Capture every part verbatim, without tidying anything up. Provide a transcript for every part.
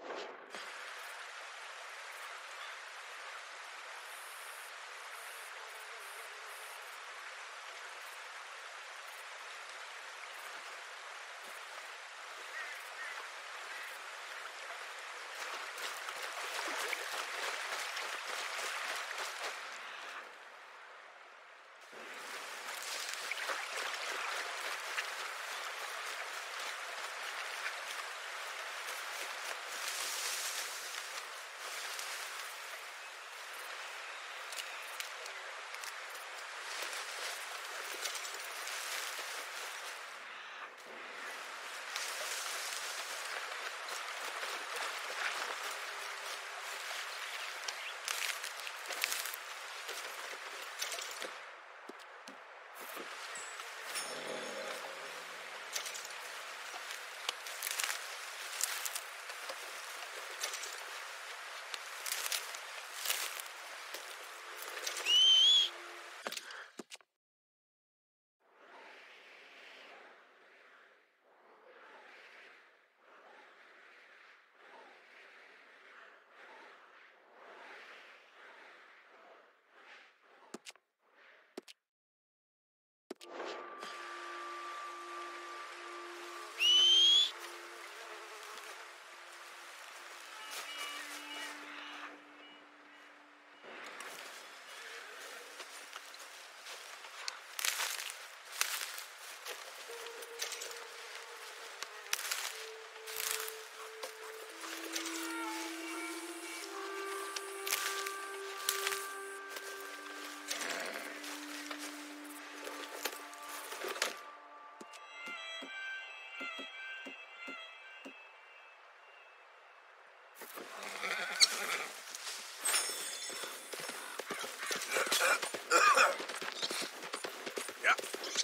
Yeah.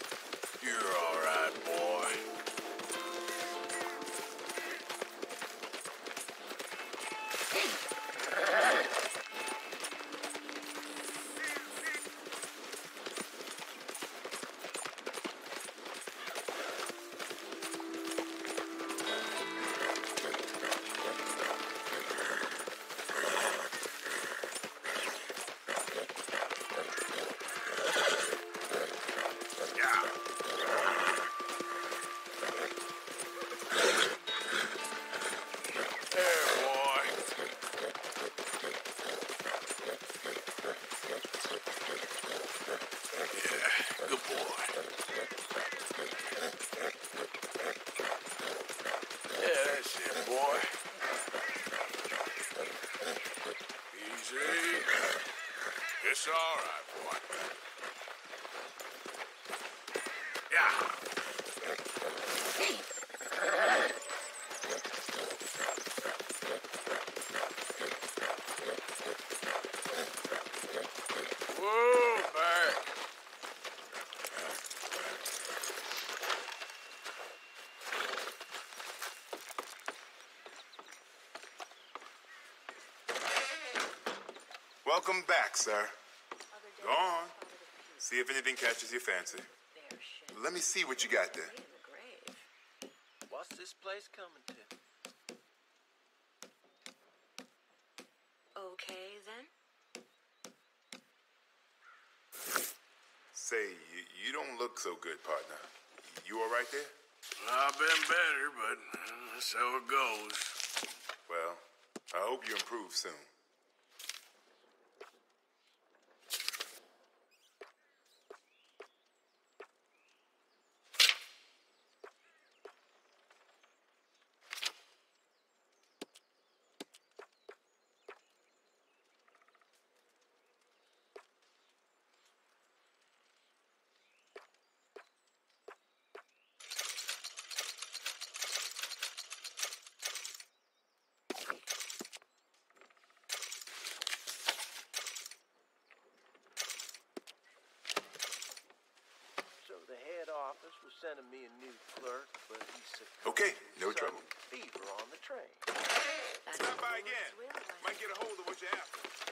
You're all right, boy. It's all right, boy. Yeah. Whoa, back. Welcome back, sir. Go on. See if anything catches your fancy. Let me see what you got there. What's this place coming to? Okay, then. Say, you, you don't look so good, partner. You all right there? I've been better, but that's how it goes. Well, I hope you improve soon. So the head office was sending me a new clerk, but he said, Okay, no trouble. Fever on the train. That's Stop by what the again. Lord's will, Might get a hold of what you're after.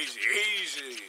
Easy, easy.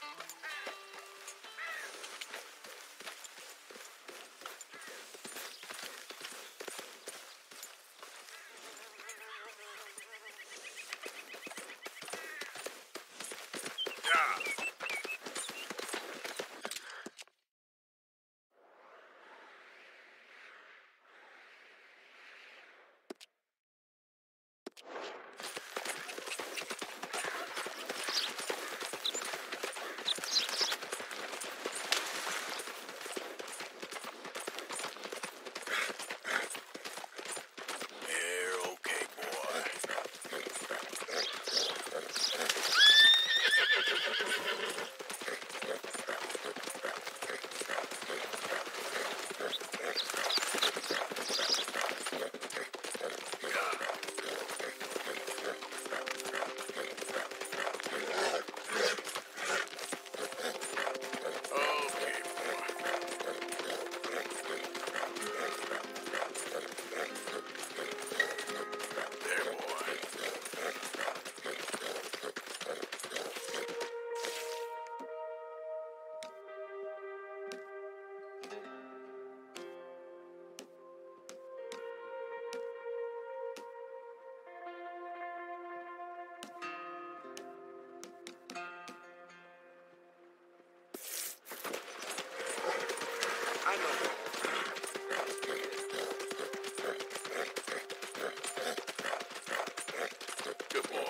Good boy.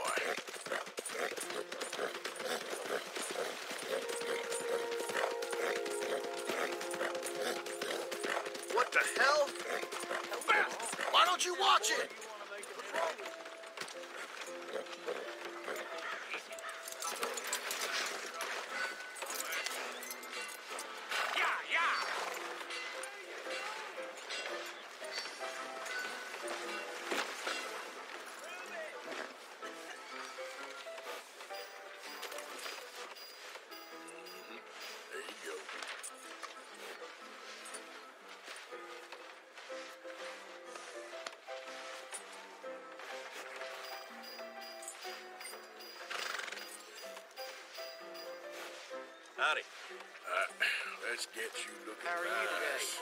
What the hell? Why don't you watch it? Howdy. Uh, let's get you looking How are you nice.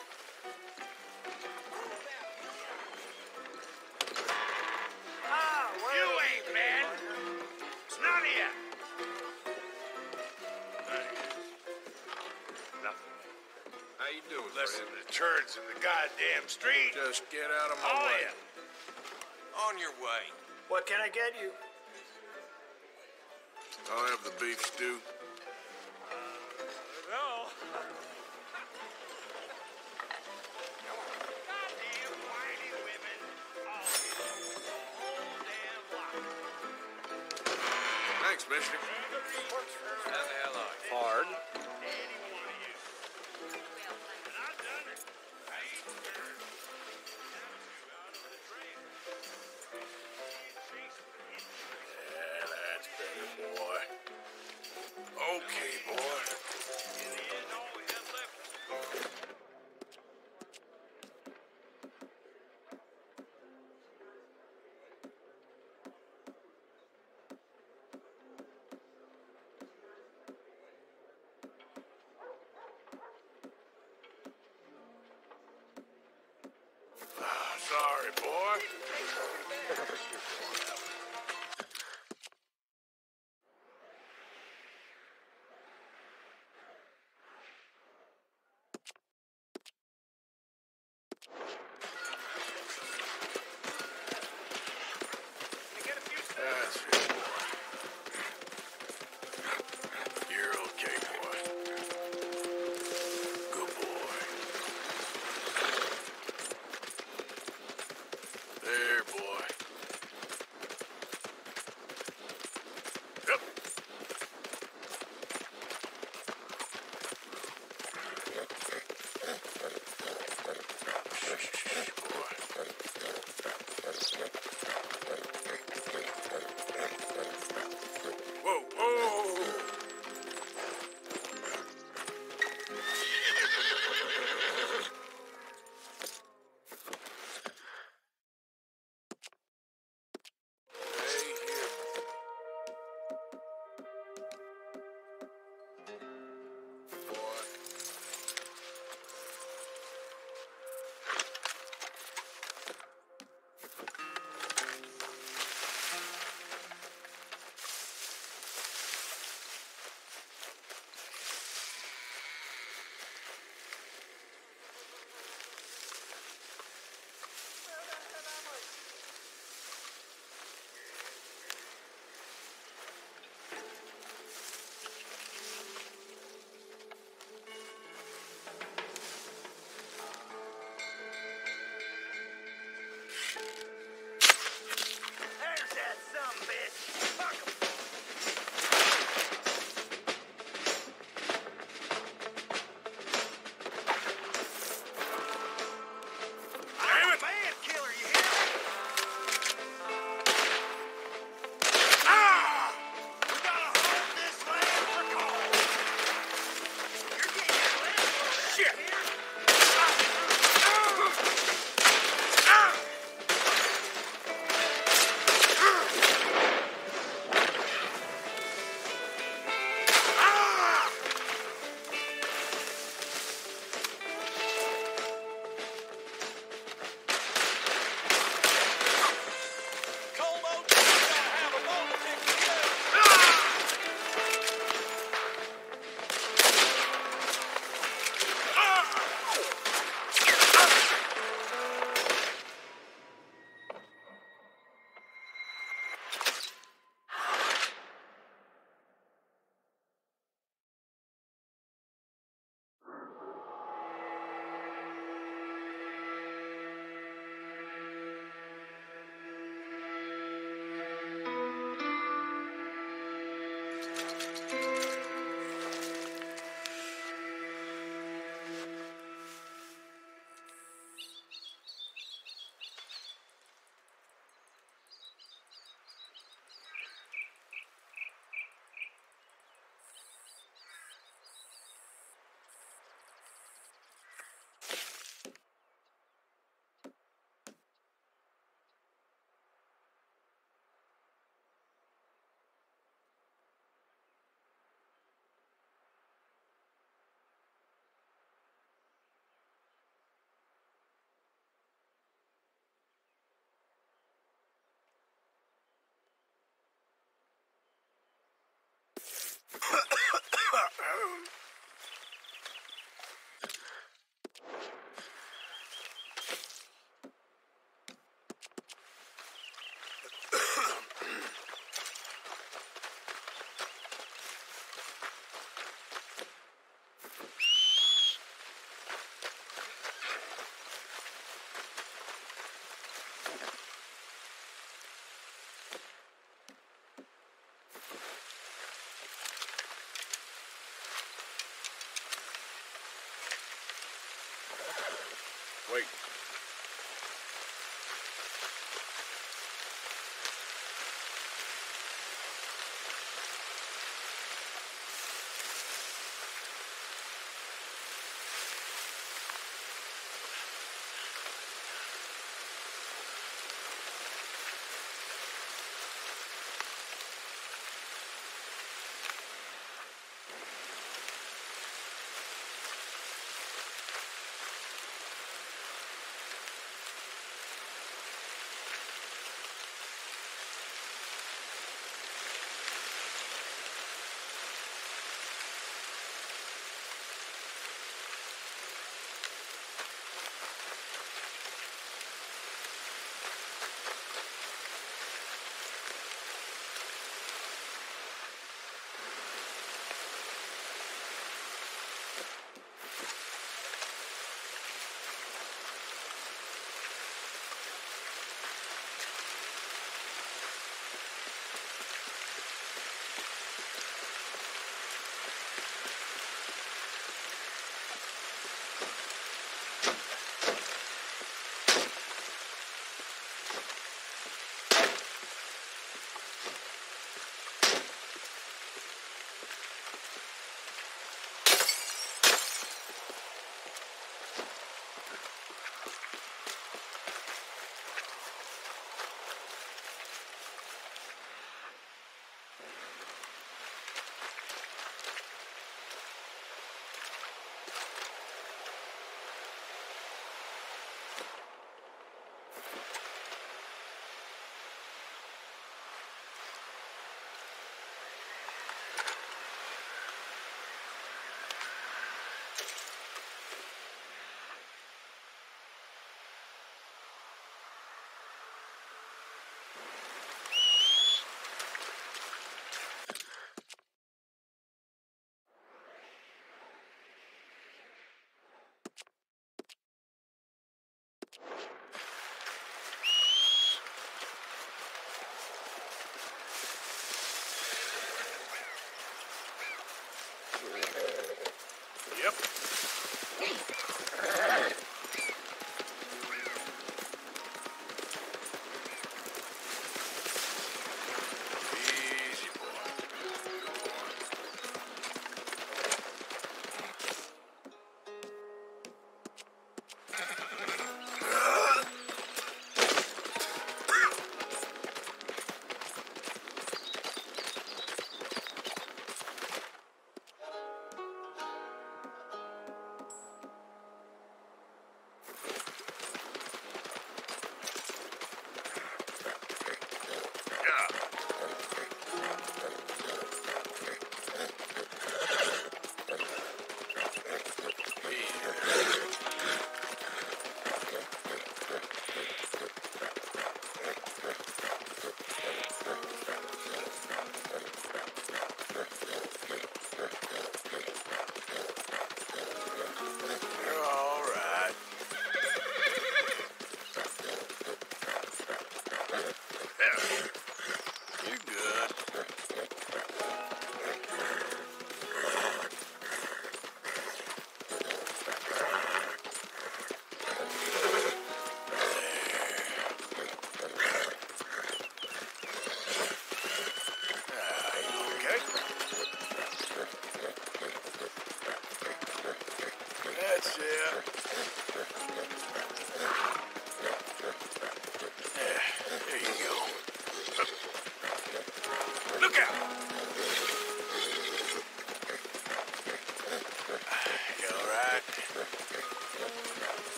Ah, You ain't man. It's none of you. Nothing. How you doing, Listen to the turds in the goddamn street. Just get out of my All way. of you. On your way. What can I get you? I'll have the beef stew. No. Thanks, mister. How the hell are you? Hard. Yeah, that's better, boy. Okay, boy.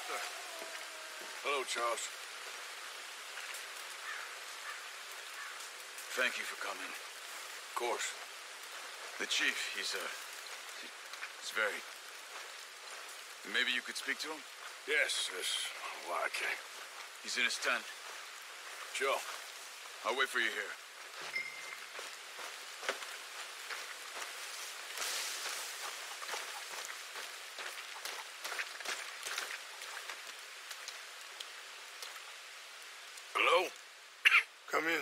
Arthur. Hello, Charles. Thank you for coming. Of course. The chief, he's, uh... he's very... Maybe you could speak to him? Yes, yes. Why I came. He's in his tent. Sure. I'll wait for you here. Hello? Come in.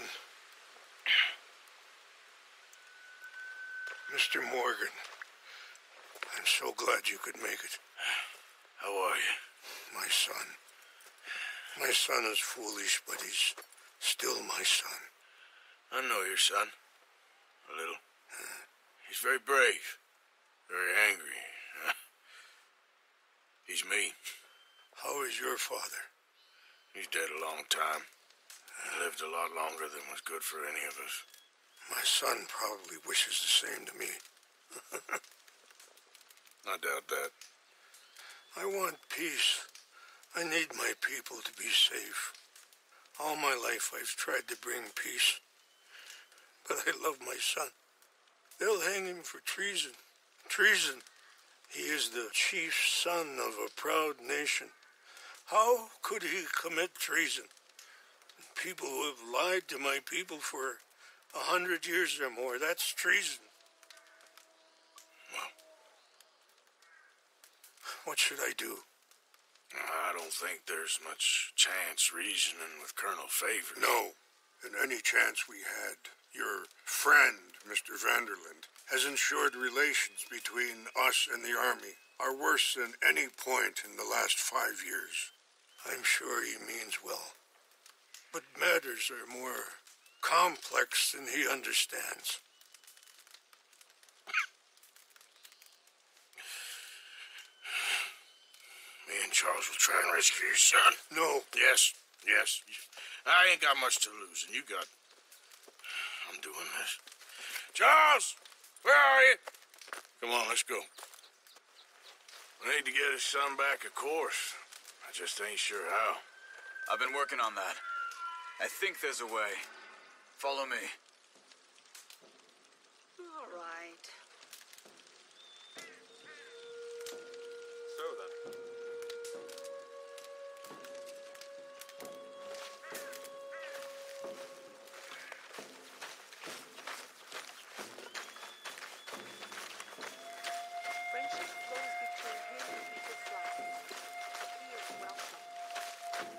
Mister Morgan, I'm so glad you could make it. How are you? My son. My son is foolish, but he's still my son. I know your son. A little. He's very brave. Very angry. He's mean. How is your father? He's dead a long time. He lived a lot longer than was good for any of us. My son probably wishes the same to me. I doubt that. I want peace. I need my people to be safe. All my life I've tried to bring peace. But I love my son. They'll hang him for treason. Treason. He is the chief son of a proud nation. How could he commit treason? People who have lied to my people for a hundred years or more, that's treason. Well, what should I do? I don't think there's much chance reasoning with Colonel Favor. No. And any chance we had, your friend, Mister Vanderland, has ensured relations between us and the army are worse than any point in the last five years. I'm sure he means well. But matters are more complex than he understands. Me and Charles will try and rescue your son. No. Yes, yes. I ain't got much to lose, and you got... I'm doing this. Charles! Where are you? Come on, let's go. We need to get his son back, of course. I just ain't sure how. I've been working on that. I think there's a way. Follow me. All right. So then. Friendship flows between him and Eagle Fly. He is welcome.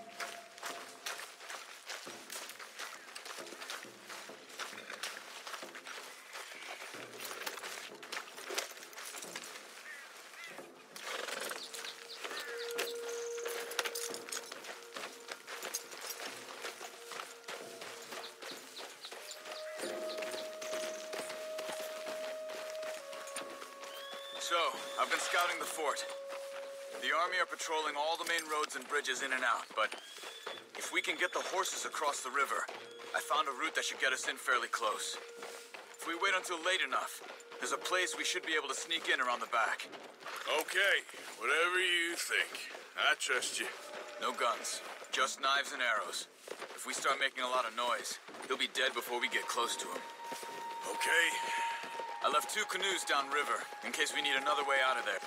So, I've been scouting the fort. The army are patrolling all the main roads and bridges in and out, but if we can get the horses across the river, I found a route that should get us in fairly close. If we wait until late enough, there's a place we should be able to sneak in around the back. Okay, whatever you think. I trust you. No guns, just knives and arrows. If we start making a lot of noise, he'll be dead before we get close to him. Okay? I left two canoes downriver, in case we need another way out of there.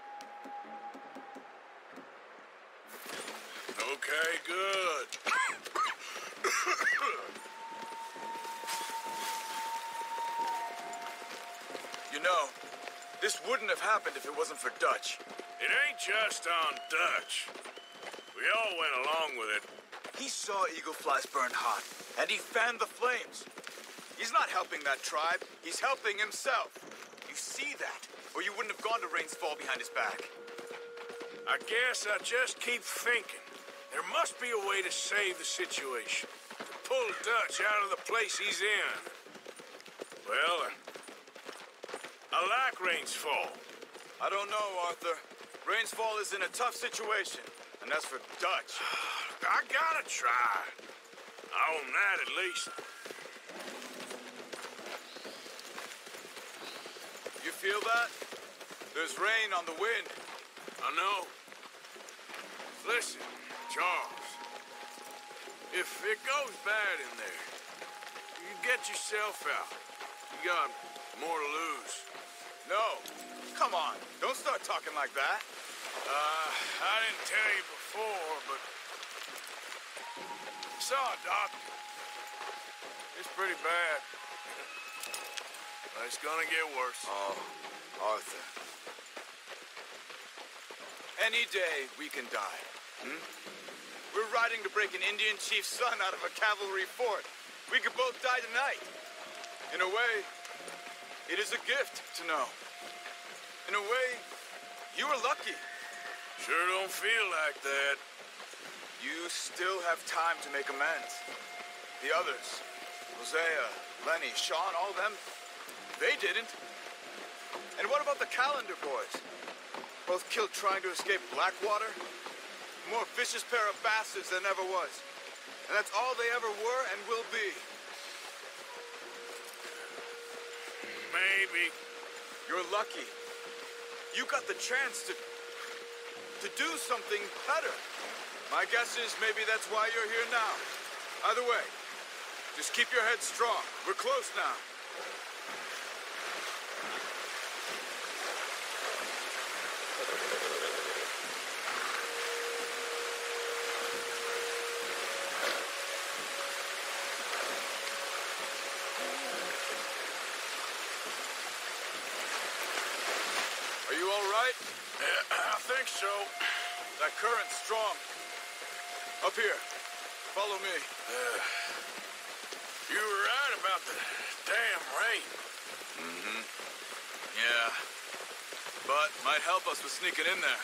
Okay, good. You know, this wouldn't have happened if it wasn't for Dutch. It ain't just on Dutch. We all went along with it. He saw Eagle Flies burn hot, and he fanned the flames. He's not helping that tribe, he's helping himself. You see that, or you wouldn't have gone to Rains Fall behind his back. I guess I just keep thinking. There must be a way to save the situation. To pull Dutch out of the place he's in. Well, I like Rains Fall. I don't know, Arthur. Rains Fall is in a tough situation, and as for Dutch... I gotta try. I own that at least. You feel that? There's rain on the wind. I know. Listen, Charles. If it goes bad in there, you get yourself out. You got more to lose. No. Come on. Don't start talking like that. Uh, I didn't tell you before, but I saw a doctor. It's pretty bad. But it's gonna get worse. Oh, Arthur. Any day we can die. Hmm? We're riding to break an Indian chief's son out of a cavalry fort. We could both die tonight. In a way, it is a gift to know. In a way, you were lucky. Sure don't feel like that. You still have time to make amends. The others, Hosea, Lenny, Sean, all them, they didn't. And what about the Calendar boys? Both killed trying to escape Blackwater? More vicious pair of bastards than ever was. And that's all they ever were and will be. Maybe. You're lucky. You got the chance to... to do something better. My guess is maybe that's why you're here now. Either way, just keep your head strong. We're close now. Are you all right? Yeah, I think so. That current's strong. Up here. Follow me. Uh, you were right about the damn rain. Mm-hmm. Yeah. But might help us with sneaking in there.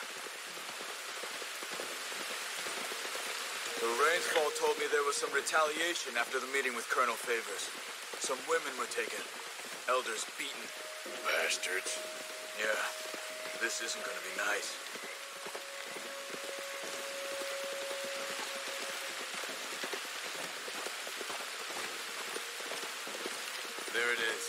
The Rainsfall told me there was some retaliation after the meeting with Colonel Favors. Some women were taken. Elders beaten. Bastards. Yeah. This isn't gonna be nice. There it is.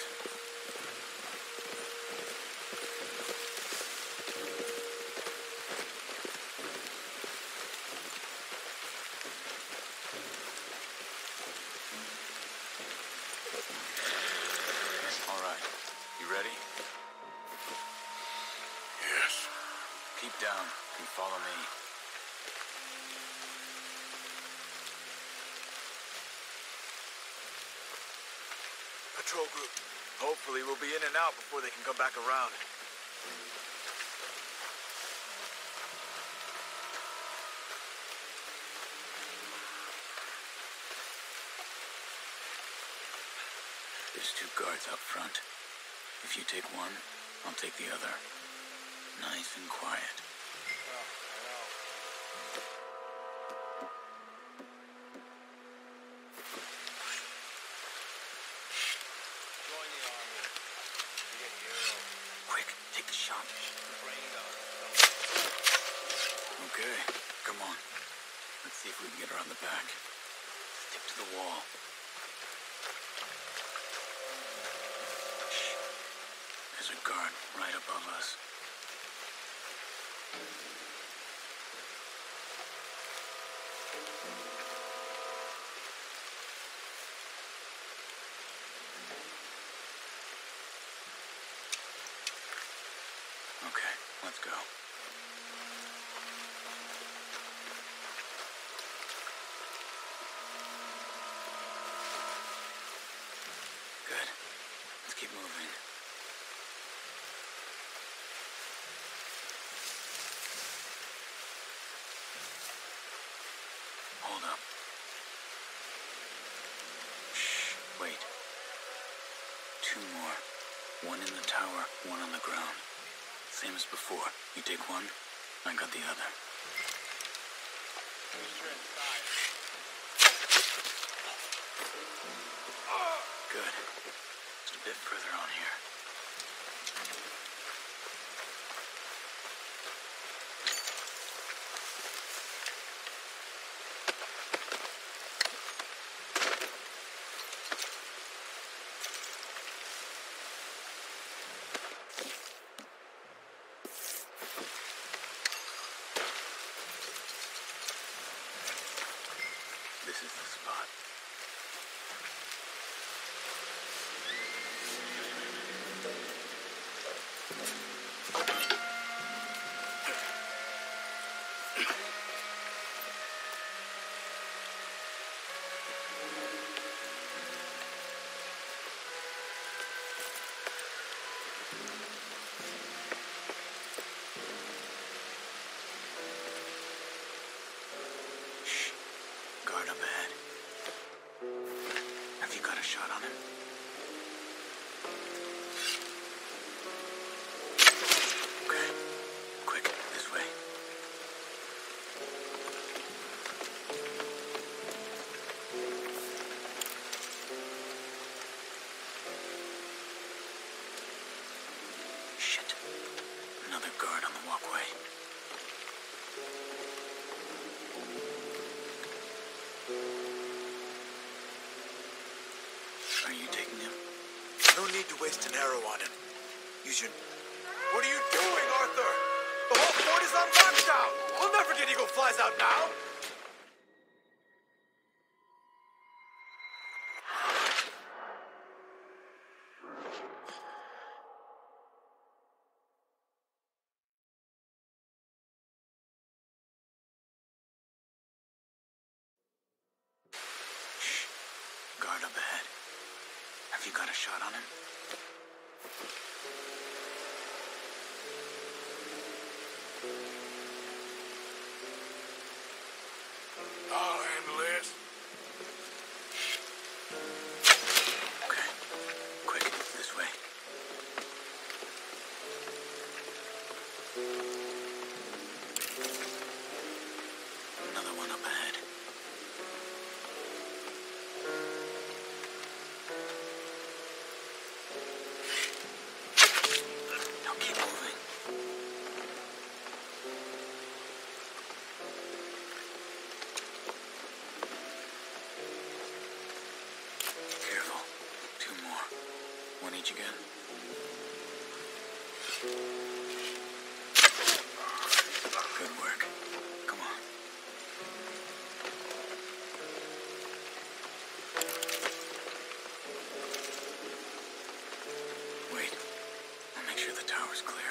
All right. You ready? Yes. Keep down and follow me. Patrol group. Hopefully we'll be in and out before they can come back around. There's two guards up front. If you take one, I'll take the other. Nice and quiet. Quick, take the shot. Okay, come on. Let's see if we can get around the back. Stick to the wall. Shh. There's a guard right above us. Okay, let's go. Good. Let's keep moving. Hold up. Shh, wait. Two more. One in the tower, one on the ground. Same as before. You take one, I got the other. Good. Just a bit further on here. This is the spot. Guard up ahead. Have you got a shot on him? Okay. Quick, this way. Shit. Another guard on the walkway. Are you taking him? No need to waste an arrow on him. Use your... What are you doing, Arthur? The whole fort is on lockdown! We'll never get Eagle Flies out now! Guard up ahead. Have you got a shot on him? I'll handle this. Okay. Quick, this way. Another one up ahead. Now keep moving. Careful. Two more. One each again. Good work. Come on. Wait. I'll make sure the tower's clear.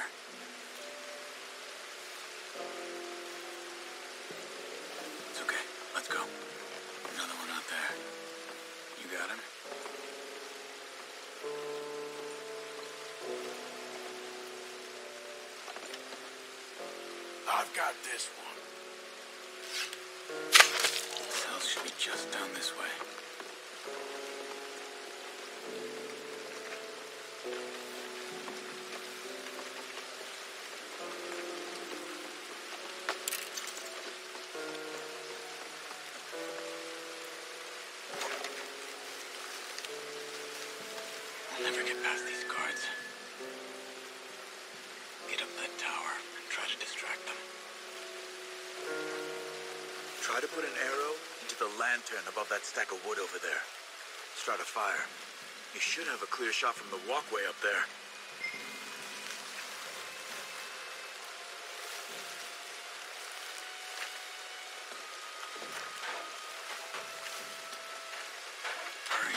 It's okay. Let's go. Another one out there. You got him? I've got this one. Cells should be just down this way. I'll never get past these guards. Get up that tower and try to distract them. Try to put an arrow into the lantern above that stack of wood over there. Start a fire. You should have a clear shot from the walkway up there. Hurry.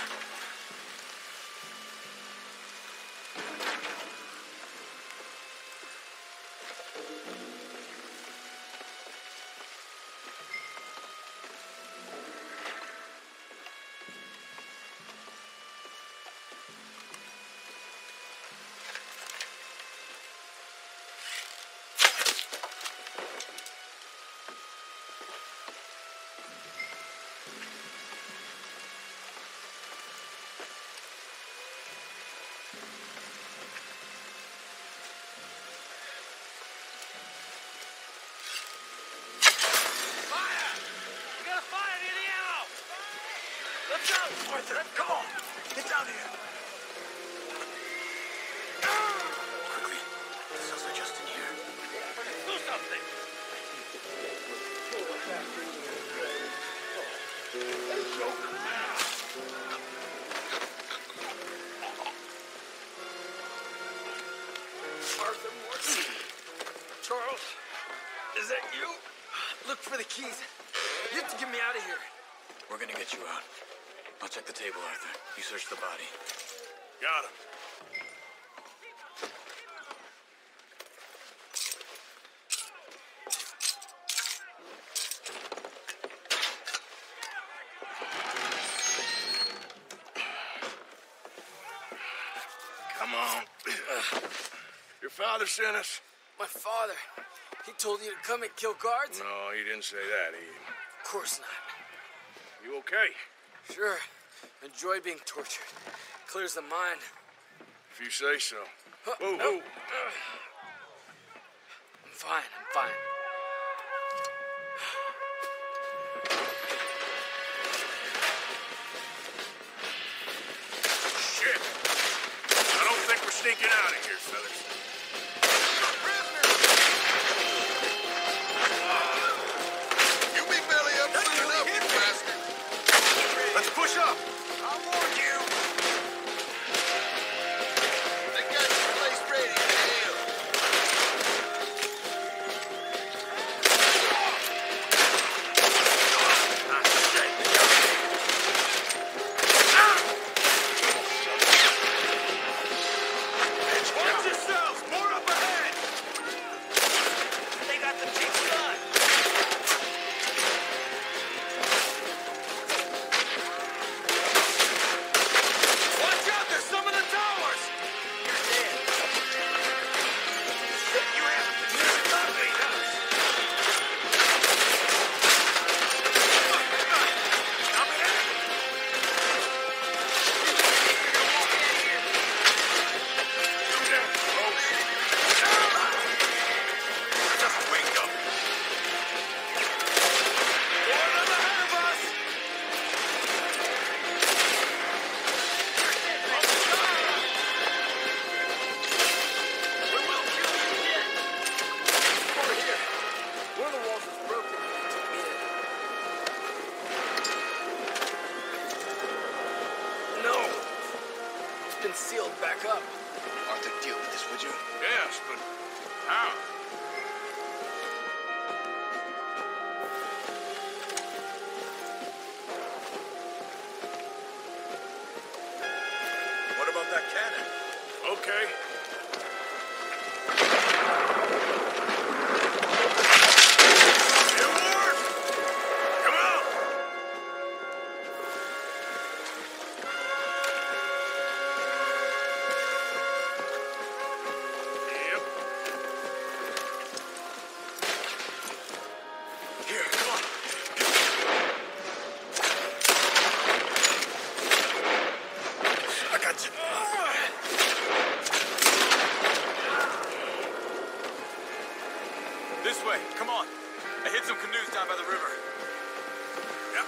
Arthur, come on! Get down here! Quickly. The cells are just in here. Do something! Arthur Morton. Charles, is that you? Look for the keys. You have to get me out of here. We're gonna get you out. I'll check the table, Arthur. You search the body. Got him. Come on. Your father sent us? My father. He told you to come and kill guards? No, he didn't say that. He... Of course not. You okay? Sure. Enjoy being tortured. Clears the mind. If you say so. Huh, Whoa, no. whoa. I'm fine, I'm fine. Shit. I don't think we're sneaking out of here, fellas. You be belly up soon enough, you bastard. Let's push up. I warned you. They got your place ready to hell. Watch yourselves! More up ahead! They got the big gun. Watch out! There's some in the towers! You're dead. You have to do something. I'm in! Do that, folks. I just wake up. One of ahead of us! We will kill you again. Over here. One of the walls is broken. Took me in. No. It's been sealed back up. Arthur, deal with this, would you? Yes, but how? What about that cannon? Okay. It worked! Come on! Yep. Here, come on. I got you. This way, come on. I hid some canoes down by the river. Yep.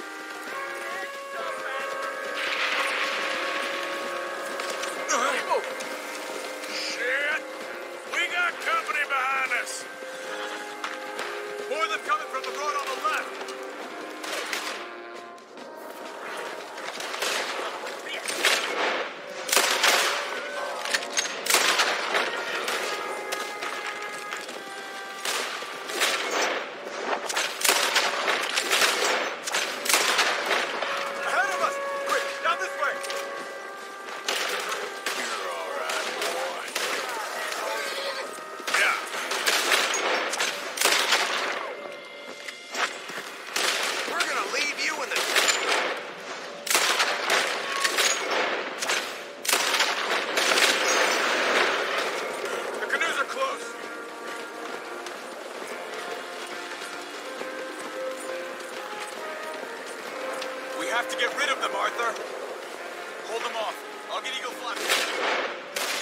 Oh, Shit! We got company behind us. More of them coming from the road on the left. Ahead of us! Quick, down this way! You're all right, boy. Yeah. we're gonna leave you in the... The canoes are close. We have to get rid of them, Arthur. Hold them off. I'll get Eagle Flat.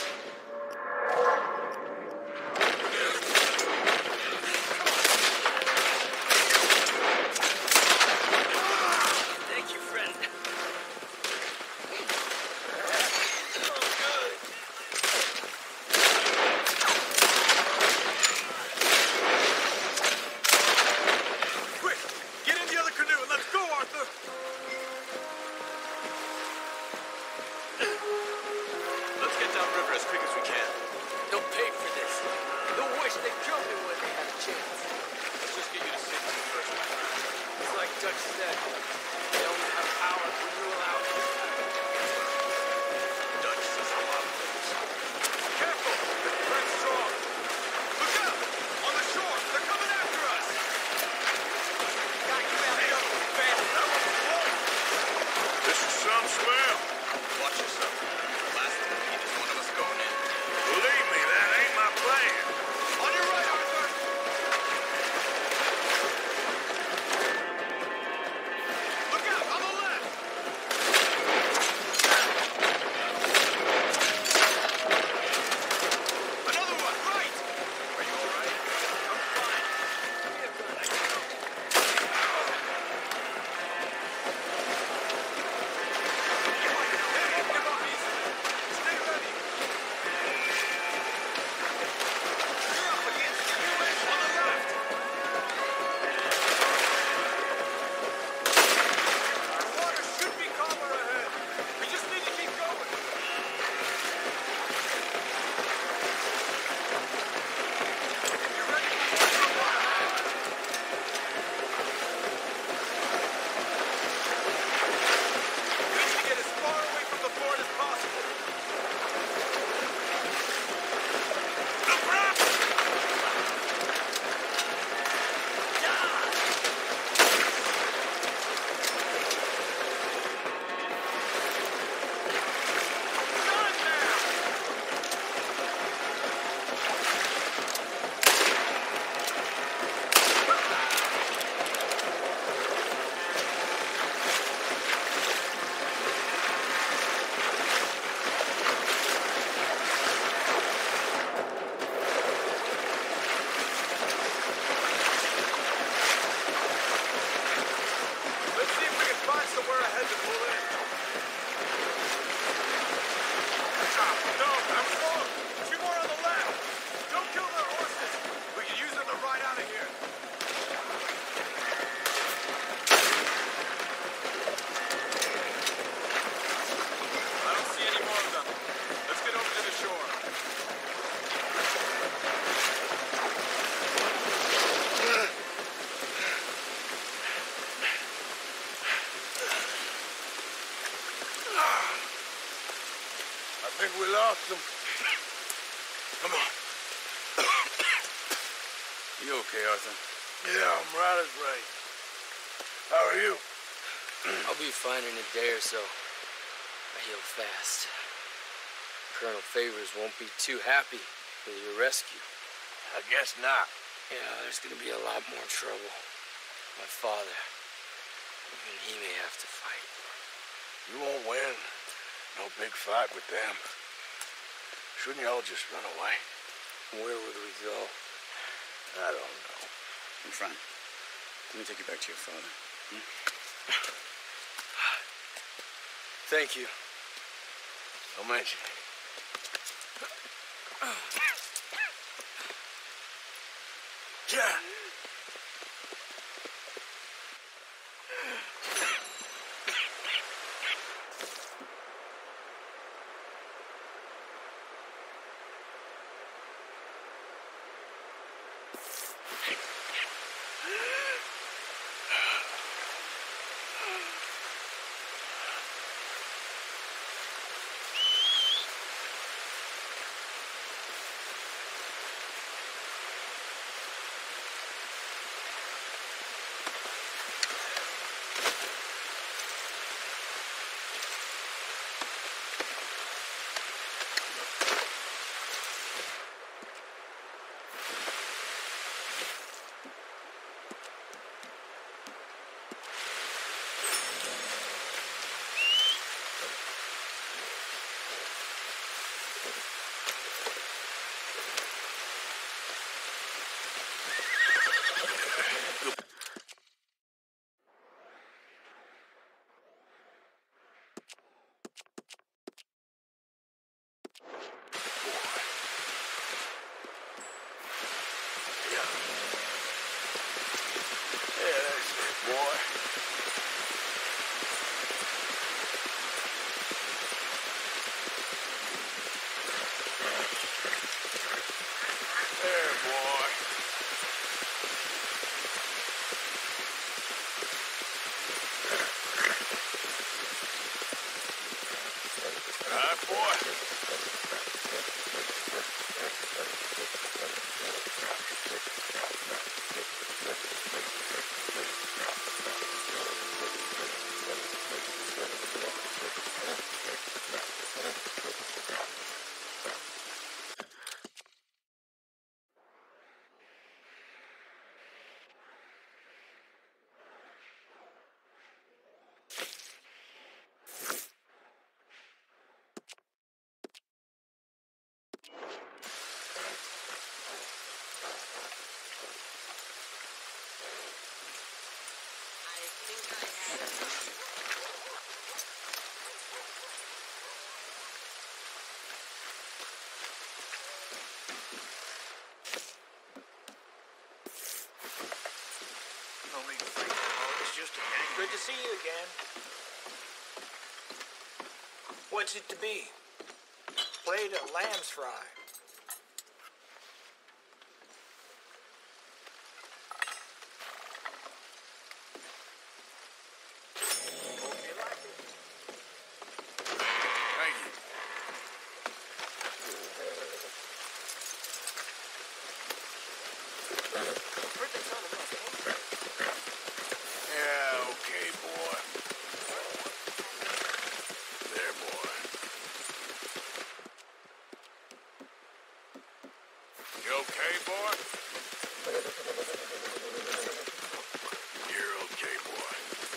Thank you, friend. Quick, get in the other canoe and let's go, Arthur. Let's get downriver as quick as we can. They'll pay for this. They'll wish they killed me when they had a chance. Let's just get you to safety first. It's like Dutch said they only have power when you allow them to have it. Dutch says a lot of things. Careful! The current's strong. Look out! On the shore! They're coming after us! Got you out there, fast. That was close. This is some swell. Watch yourself. Last thing we need is one of us going in. Believe me, that ain't my plan. On your right, Arthur! Look out! On the left! Another one! Right! Are you all right? I'm fine. Give me a gun. I can help. Hey, don't give up easily. Stay ready. You're up against the U S on the left. The water should be calmer ahead. We just need to keep going. You ready for a while? We need to get as far away from the fort as possible. Look up! Done now! Let's see if we can find somewhere ahead to pull in. Ah, no, that was wrong. Two more on the left. Don't kill their horses. We can use them to ride out of here. I don't see any more of them. Let's get over to the shore. I think we lost them. Come on. You okay, Arthur? Yeah, I'm right as rain. How are you? I'll be fine in a day or so. I heal fast. Colonel Favors won't be too happy with your rescue. I guess not. Yeah, there's gonna be a lot more trouble. My father, even he may have to fight. You won't win. No big fight with them. Shouldn't y'all just run away? Where would we go? I don't know. I'm fine. Let me take you back to your father. Thank you. Don't mention it. Yeah. Good to see you again. What's it to be? Plate of lamb's fry. Thank you. Yeah, okay, boy. There, boy. You okay, boy? You're okay, boy.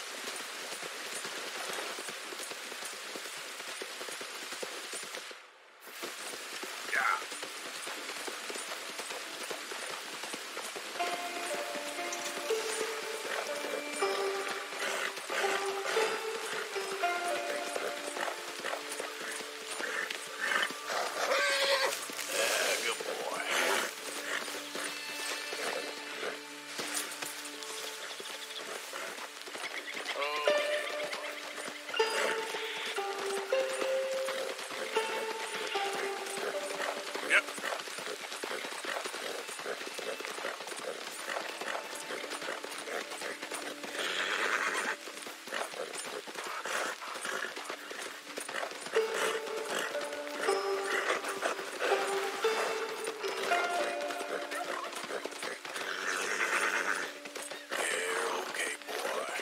Yeah. Yeah, good boy. Okay. Yep. You're okay, boy.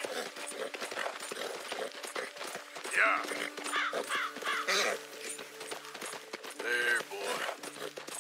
Yeah. There, boy.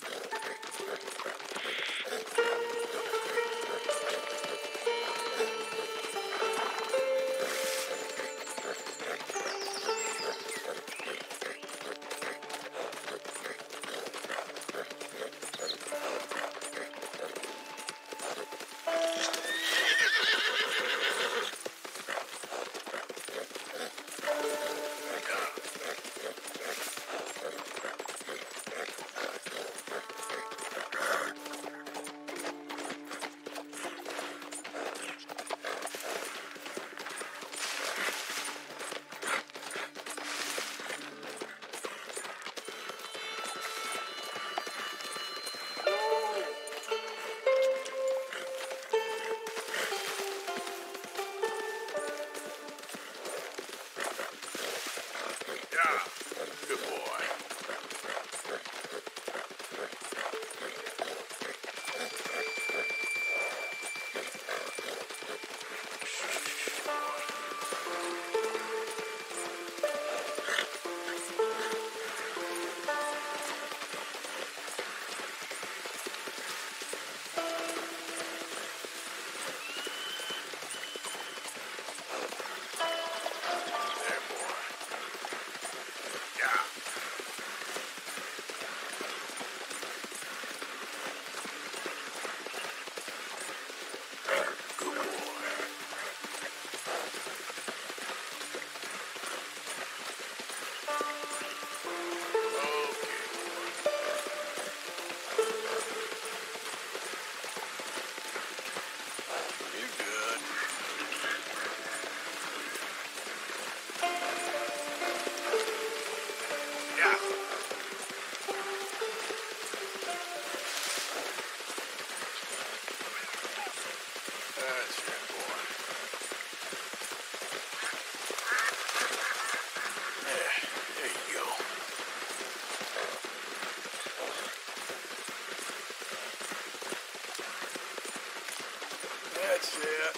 That's it.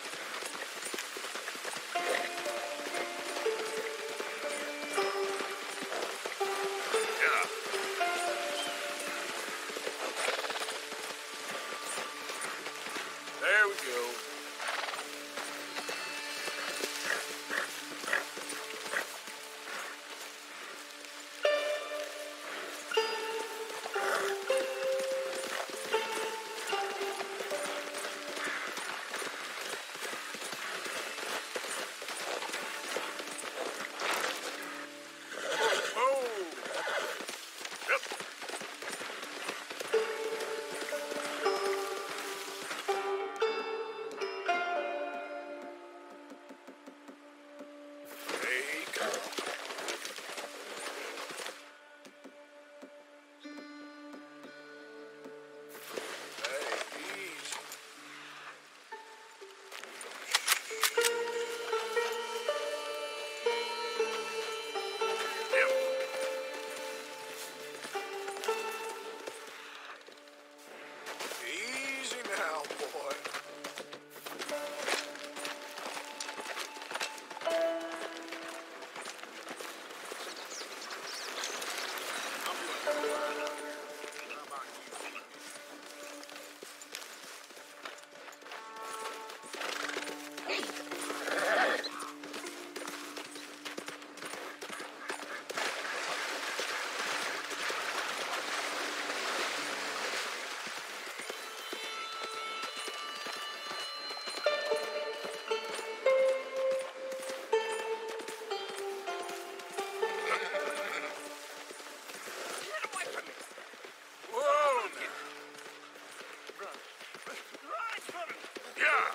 Yeah. There we go. Easy now, boy. Whoa! Yeah!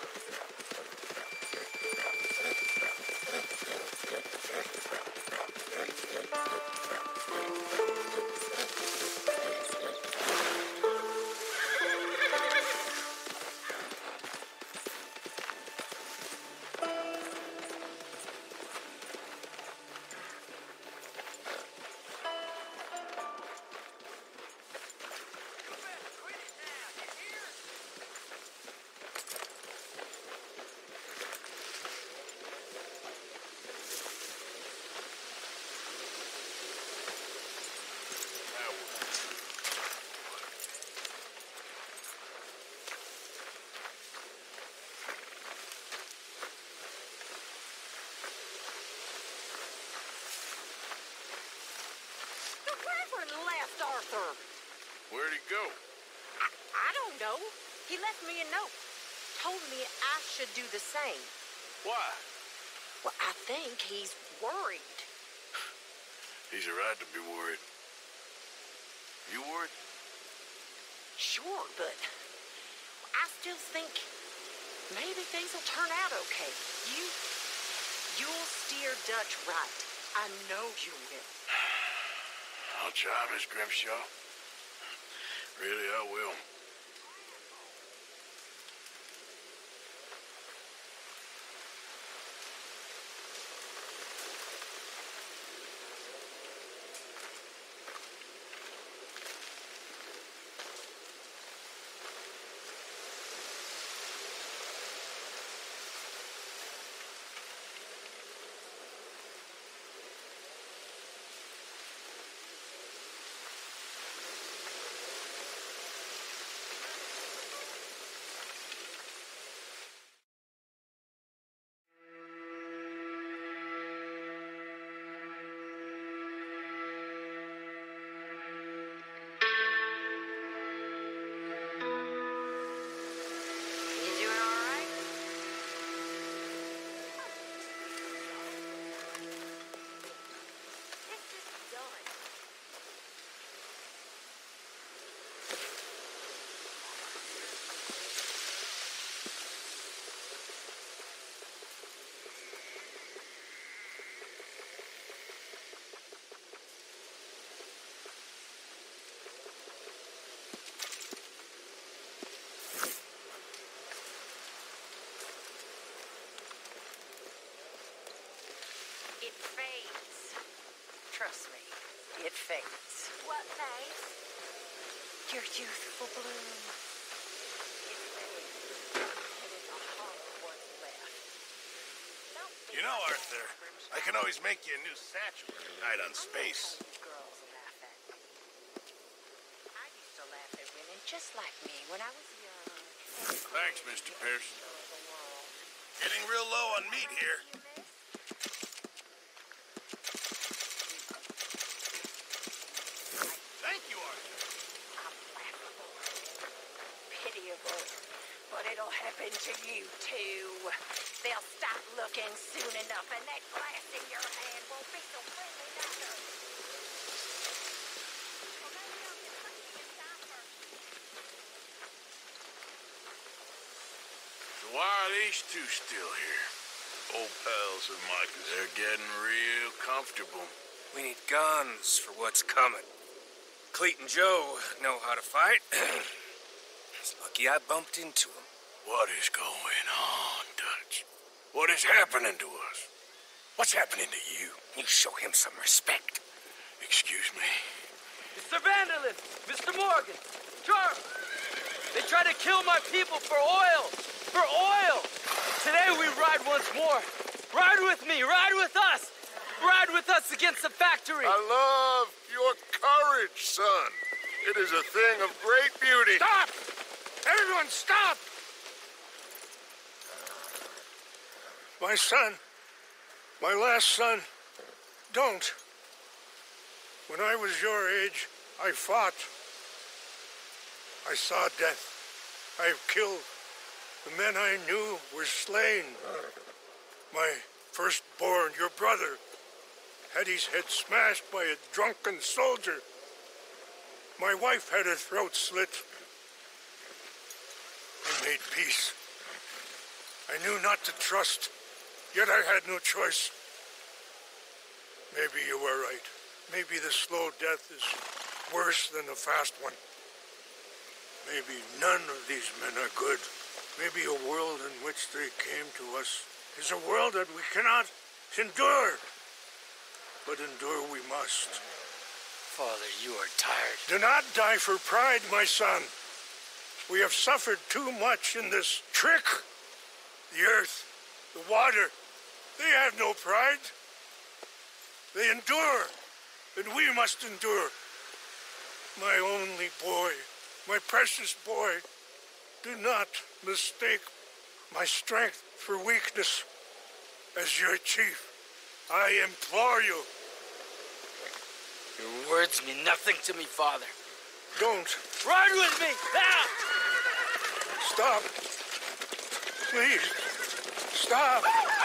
The Reverend left Arthur. Where'd he go? I, I don't know. He left me a note. Told me I should do the same. Why? Well, I think he's worried. He's a right to be worried. You worried? Sure, but I still think maybe things will turn out okay. You, you'll steer Dutch right. I know you will. I'll try, Miss Grimshaw. Really, I will. It fades. Trust me, it fades. What fades? Your youthful bloom. It fades. And in the You know, Arthur, I can always make you a new satchel tonight on space. Girls laugh at me. I used to laugh at women just like me when I was young. Thanks, Mister Pearson. Getting real low on meat here. Thank you, Arthur. I'm laughable, pitiable, but it'll happen to you too. They'll stop looking soon enough, and that glass in your hand won't be so friendly neither. Well, maybe I'll get back to your diaper. So why are these two still here? Old pals of Micah's. They're getting real comfortable. We need guns for what's coming. Cleet and Joe know how to fight. It's lucky I bumped into them. What is going on, Dutch? What is happening to us? What's happening to you? You show him some respect. Excuse me. Mister Vanderlyn! Mister Morgan! Charles! They try to kill my people for oil! For oil! Today we ride once more. Ride with me! Ride with us! Ride with us against the factory! I love your courage, son. It is a thing of great beauty. Stop! Everyone, stop! My son, my last son, don't. When I was your age, I fought. I saw death. I have killed. The men I knew were slain. My firstborn, your brother, had his head smashed by a drunken soldier. My wife had her throat slit. I made peace. I knew not to trust, yet I had no choice. Maybe you were right. Maybe the slow death is worse than the fast one. Maybe none of these men are good. Maybe a world in which they came to us is a world that we cannot endure. But endure we must. Father, you are tired. Do not die for pride, my son. We have suffered too much in this trick. The earth, the water, they have no pride. They endure, and we must endure. My only boy, my precious boy, do not mistake my strength for weakness. As your chief, I implore you. Your words mean nothing to me, Father. Don't. Ride with me! Now! Stop. Please. Stop.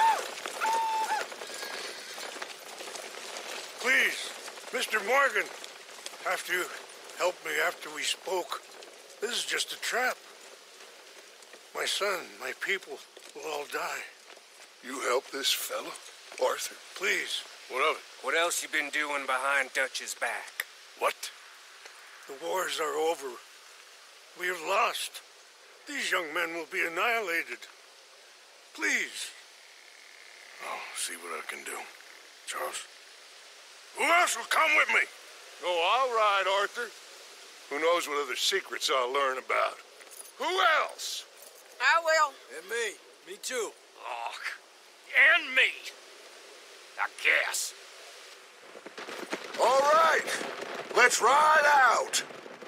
Please, Mister Morgan, after you helped me after we spoke, this is just a trap. My son, my people will all die. You help this fellow, Arthur? Please. What of it? What else you been doing behind Dutch's back? What? The wars are over. We have lost. These young men will be annihilated. Please. I'll see what I can do. Charles? Who else will come with me? Oh, I'll ride, Arthur. Who knows what other secrets I'll learn about? Who else? I will. And me. Me too. Oh, and me. I guess. All right. Let's ride out.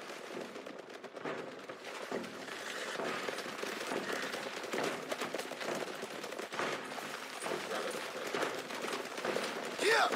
Yeah.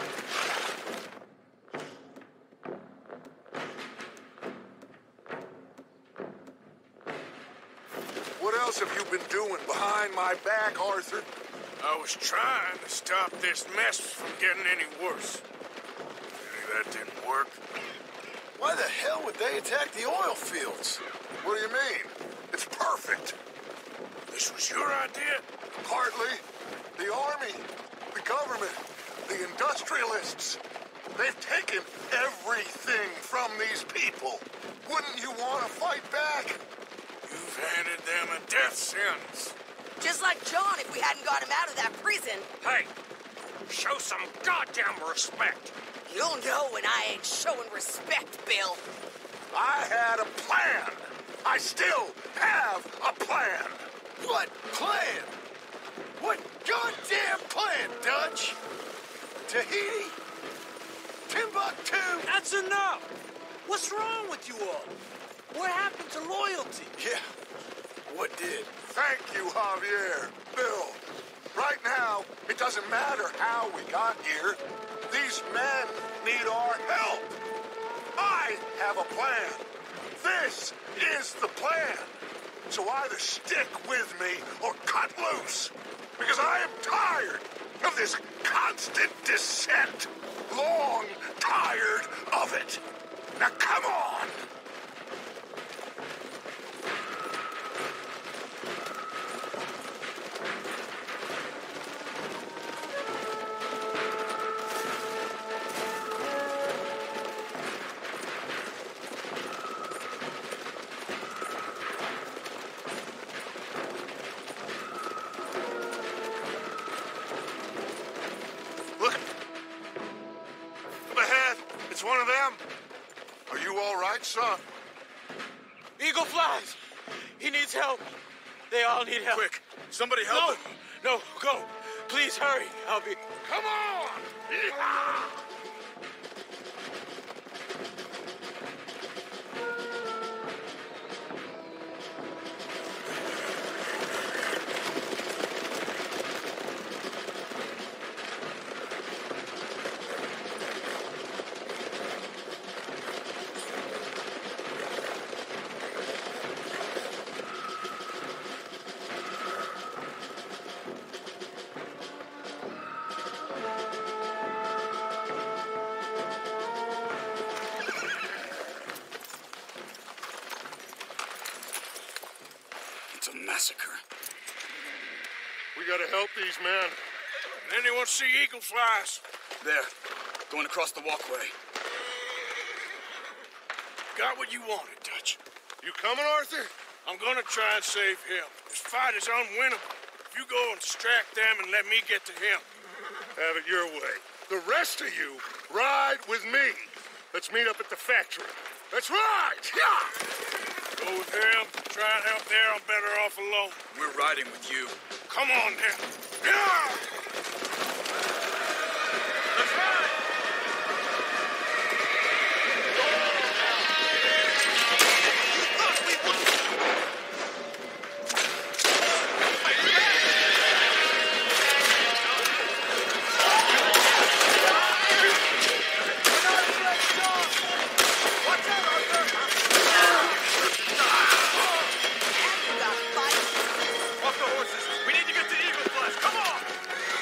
What else have you been doing behind my back, Arthur? I was trying to stop this mess from getting any worse. Maybe that didn't work. Why the hell would they attack the oil fields? What do you mean? It's perfect. This was your idea? Partly. The army, the government, the industrialists. They've taken everything from these people. Wouldn't you want to fight back? You've handed them a death sentence. Just like John if we hadn't got him out of that prison. Hey, show some goddamn respect. You'll know when I ain't showing respect, Bill. I had a plan. I still have a plan. What plan? What goddamn plan, Dutch? Tahiti? Timbuktu? That's enough! What's wrong with you all? What happened to loyalty? Yeah. What did? Thank you, Javier. Bill. Right now, it doesn't matter how we got here. These men need our help. I have a plan. This is the plan. So either stick with me or cut loose. Because I am tired of this constant descent. Long tired of it. Now come on! Look! Up ahead! It's one of them! Are you all right, son? Eagle flies! He needs help. They all need help. Quick, somebody help No! him. No, go! Please hurry, Albie. Come on! Yeehaw! It's a massacre. We gotta help these men. Anyone see eagle flies? There, going across the walkway. Got what you wanted, Dutch. You coming, Arthur? I'm gonna try and save him. This fight is unwinnable. If you go and distract them and let me get to him. Have it your way. The rest of you, ride with me. Let's meet up at the factory. Let's ride! Yeah! Go with him. Try and help there. I'm better off alone. We're riding with you. Come on, then. Yeah! Let's ride! Off the horses. We need to get to Eagle Flash. Come on!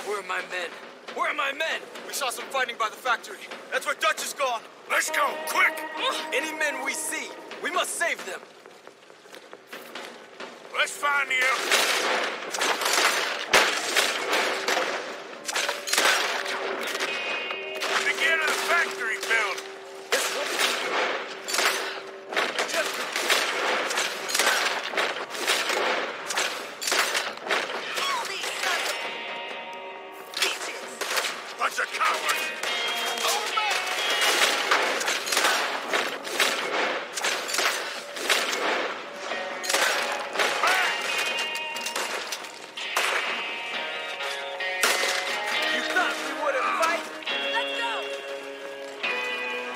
Where are my men? Where are my men? We saw some fighting by the factory. That's where Dutch is gone. Let's go, quick! Any men we see, we must save them. Let's find the other. To get to the factory building. Bunch of cowards! You thought we wouldn't fight? Let's go!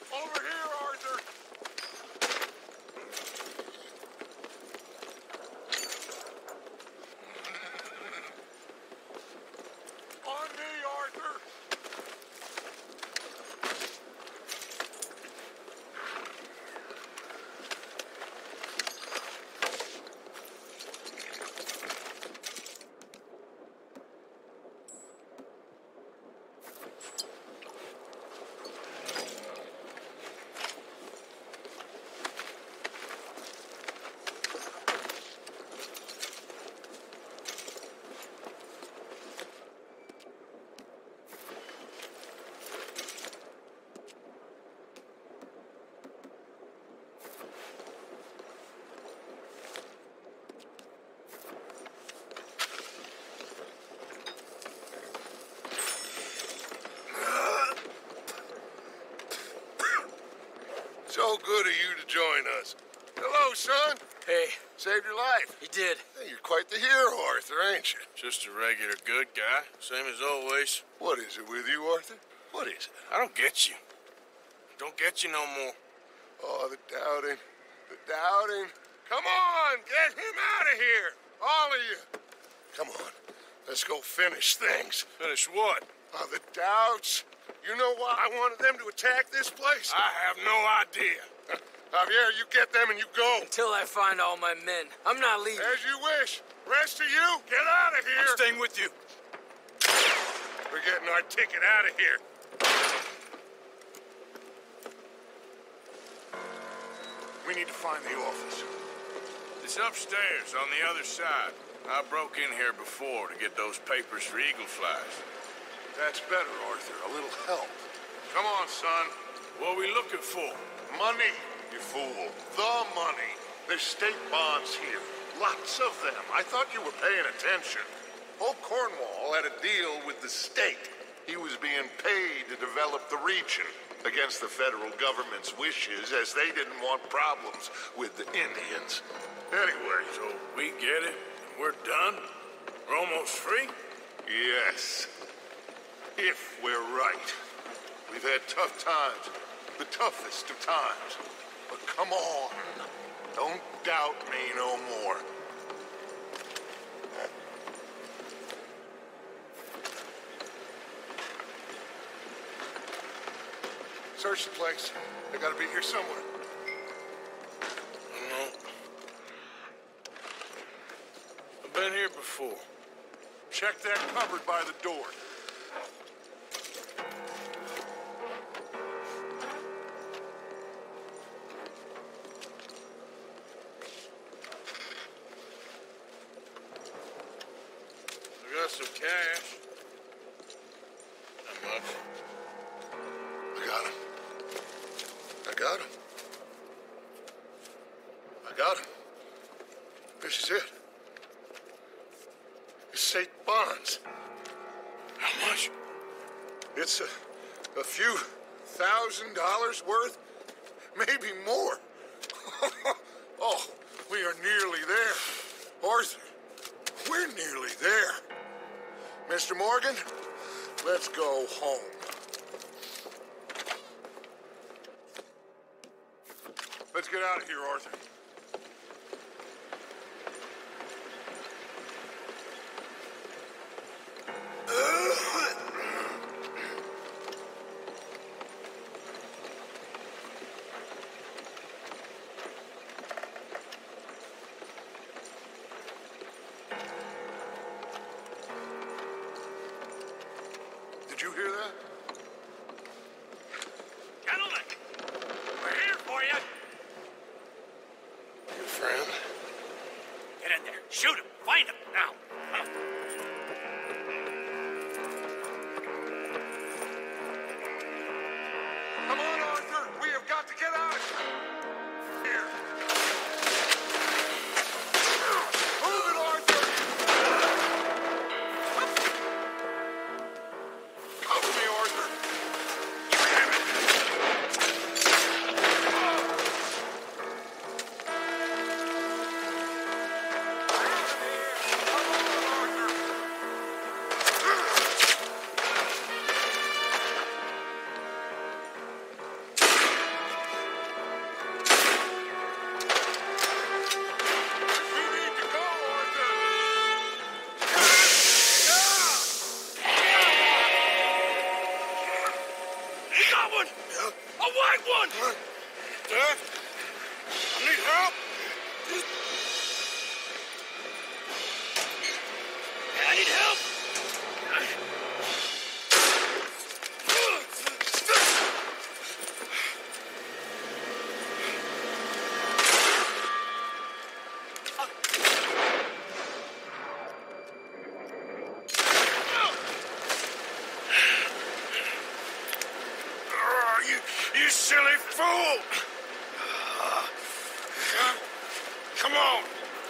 Over here, Arthur! On me, Arthur! So good of you to join us. Hello, son. Hey, Saved your life. he did. Hey, you're quite the hero, Arthur, ain't you? Just a regular good guy, same as always. What is it with you, Arthur? What is it? I don't get you. Don't get you no more. Oh, the doubting. The doubting. Come on, get him out of here. All of you. Come on. Let's go finish things. Finish what? Oh, the doubts. You know why I wanted them to attack this place? I have no idea. Javier, you get them and you go. Until I find all my men. I'm not leaving. As you wish. Rest of you, get out of here. I'm staying with you. We're getting our ticket out of here. We need to find the office. It's upstairs on the other side. I broke in here before to get those papers for Eagle Flies. That's better, Arthur. A little help. Come on, son. What are we looking for? Money, you fool. The money. There's state bonds here. Lots of them. I thought you were paying attention. Old Cornwall had a deal with the state. He was being paid to develop the region against the federal government's wishes, as they didn't want problems with the Indians. Anyway, So we get it, we're done? We're almost free? yes. If we're right. We've had tough times. The toughest of times. But come on. Don't doubt me no more. Search the place. They gotta be here somewhere. No. I've been here before. Check that cupboard by the door. I got some cash. How much? I got him. I got him. I got him. This is it. It's state bonds. How much? It's a, a few thousand dollars worth, maybe more. Oh, we are nearly there. Arthur, we're nearly there. Mister Morgan, let's go home. Let's get out of here, Arthur. Did you hear that? Gentlemen, we're here for you. Your friend? Get in there. Shoot him. Find him. Now. Come on, Arthur. We have got to get out of here. Move it, Arthur. Cover me, Arthur. Come on. Dad? I need help. I need help! Oh, you, you silly fool! Come on!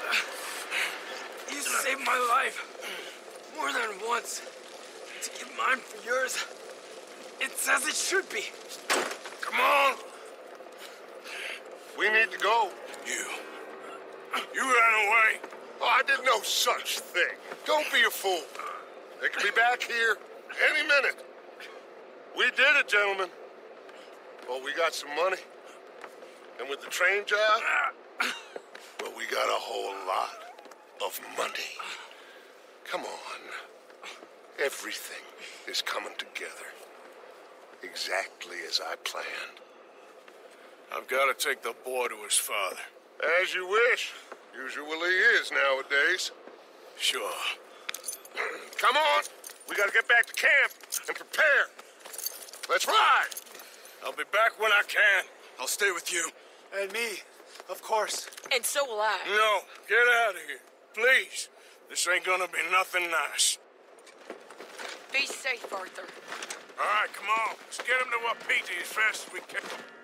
You saved my life more than once. To give mine for yours, it's as it should be. Come on! We need to go. You. You ran away. Oh, I did no such thing. Don't be a fool. They could be back here any minute. We did it, gentlemen. Well, we got some money. And with the train job, well, we got a whole lot of money. Come on. Everything is coming together. Exactly as I planned. I've got to take the boy to his father. As you wish. Usually is nowadays. Sure. Come on. We gotta get back to camp and prepare. Let's ride. I'll be back when I can. I'll stay with you. And me, of course. And so will I. No, get out of here. Please. This ain't gonna be nothing nice. Be safe, Arthur. All right, come on. Let's get him to Wapiti as fast as we can.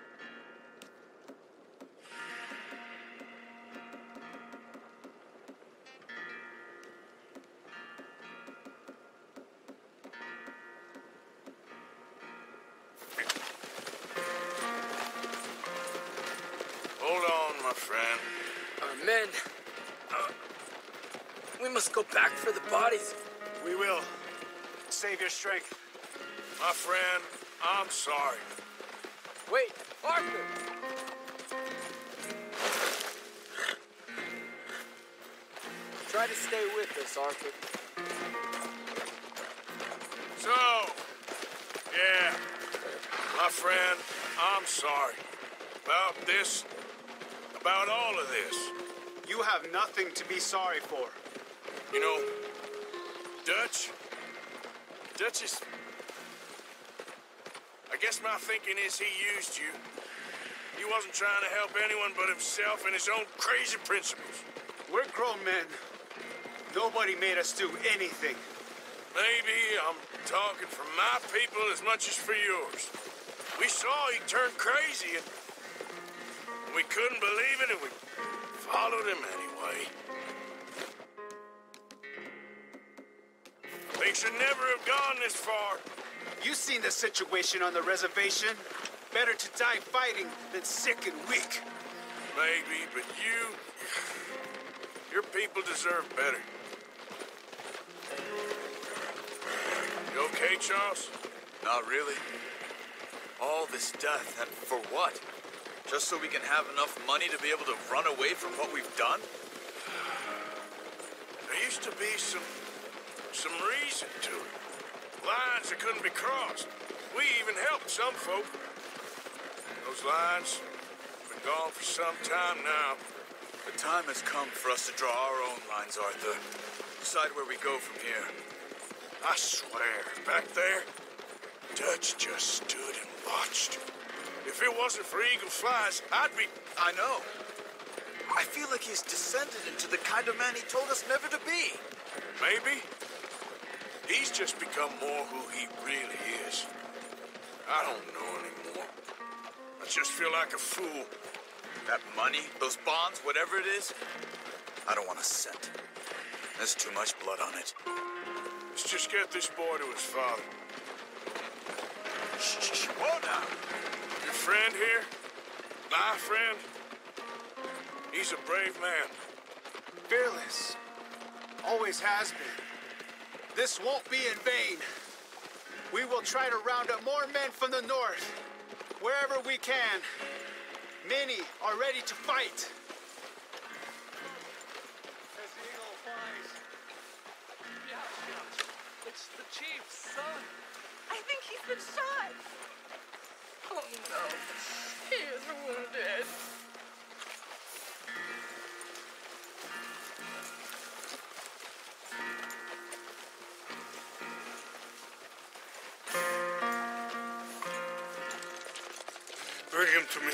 Hold on, my friend. Uh, men, uh, we must go back for the bodies. We will. Save your strength. My friend, I'm sorry. Wait, Arthur! Try to stay with us, Arthur. So, yeah, my friend, I'm sorry. About this, about all of this. You have nothing to be sorry for. You know, Dutch, Dutch is... I guess my thinking is he used you. He wasn't trying to help anyone but himself and his own crazy principles. We're grown men. Nobody made us do anything. Maybe I'm talking for my people as much as for yours. We saw he turned crazy and we couldn't believe it and we followed him anyway. Things should never have gone this far. You seen the situation on the reservation. Better to die fighting than sick and weak. Maybe, but you... Your people deserve better. You okay, Charles? Not really. All this death, and for what? Just so we can have enough money to be able to run away from what we've done? There used to be some... some reason to it. Lines that couldn't be crossed. We even helped some folk. Those lines have been gone for some time now. The time has come for us to draw our own lines, Arthur. Decide where we go from here. I swear, back there, Dutch just stood and watched. If it wasn't for Eagle Flies, I'd be... I know. I feel like he's descended into the kind of man he told us never to be. Maybe. He's just become more who he really is. I don't know anymore. I just feel like a fool. That money, those bonds, whatever it is, I don't want a cent. There's too much blood on it. Let's just get this boy to his father. Shh, shh, shh. Whoa now. Your friend here, my friend, he's a brave man. Fearless. Always has been. This won't be in vain. We will try to round up more men from the north, wherever we can. Many are ready to fight. As the eagle flies. Yeah, it's the chief's son. I think he's been shot. Oh no, he is wounded. Bring him to me.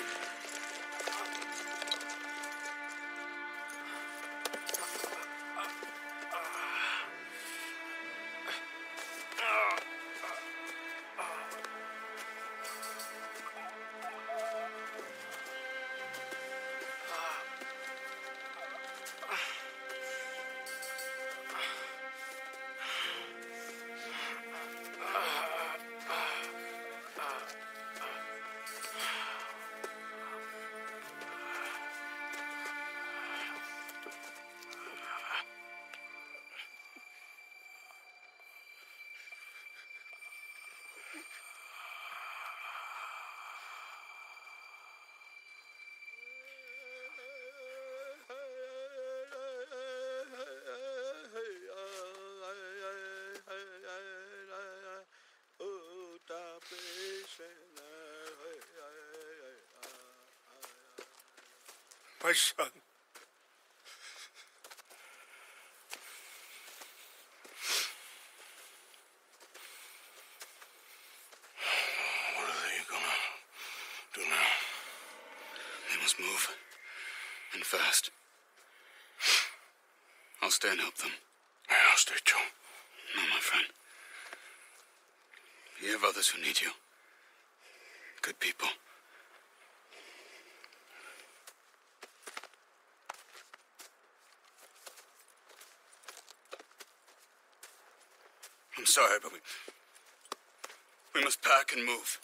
My son. What are they gonna do now? They must move. And fast. I'll stay and help them. Yeah, I'll stay too. No, my friend. You have others who need you. Good people. I'm sorry, but we... We must pack and move.